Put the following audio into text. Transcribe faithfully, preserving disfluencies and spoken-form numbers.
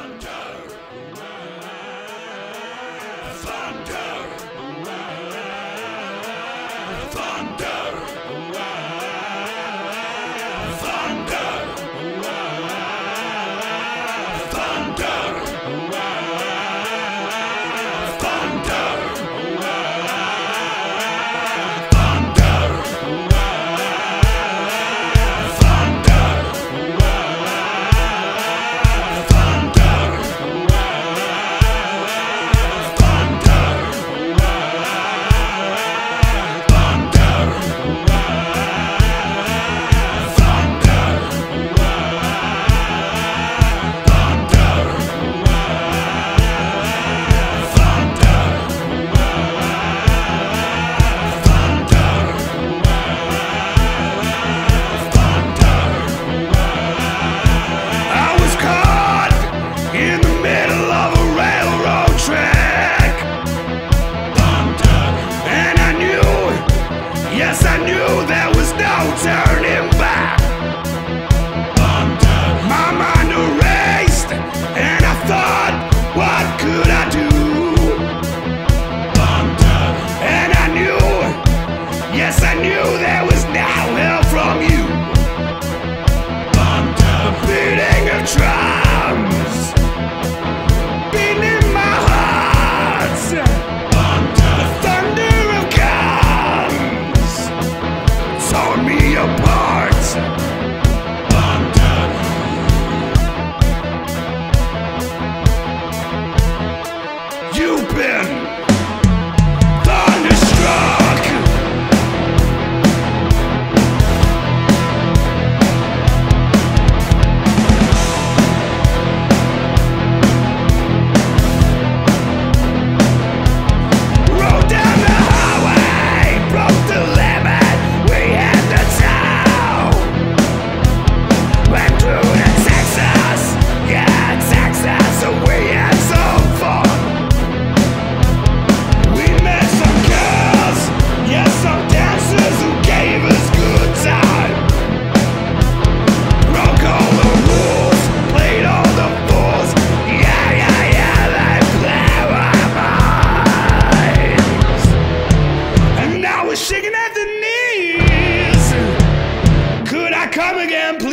Yes, I knew there was no turning back. My mind erased, and I thought, what could I do? And I knew, yes, I knew there was no help from you. The beating of drums, beating my heart. The thunder of guns tore me apart. You've been thunderstruck. Rode down the highway, broke the limit, we had the town. Went through to Texas, yeah, Texas, and we had some fun. We met some girls, yes, some dancers who gave us good time. Broke all the rules, played all the fools, yeah, yeah, yeah, they blew our minds. And now we're shaking at the knees. Could I come again, please?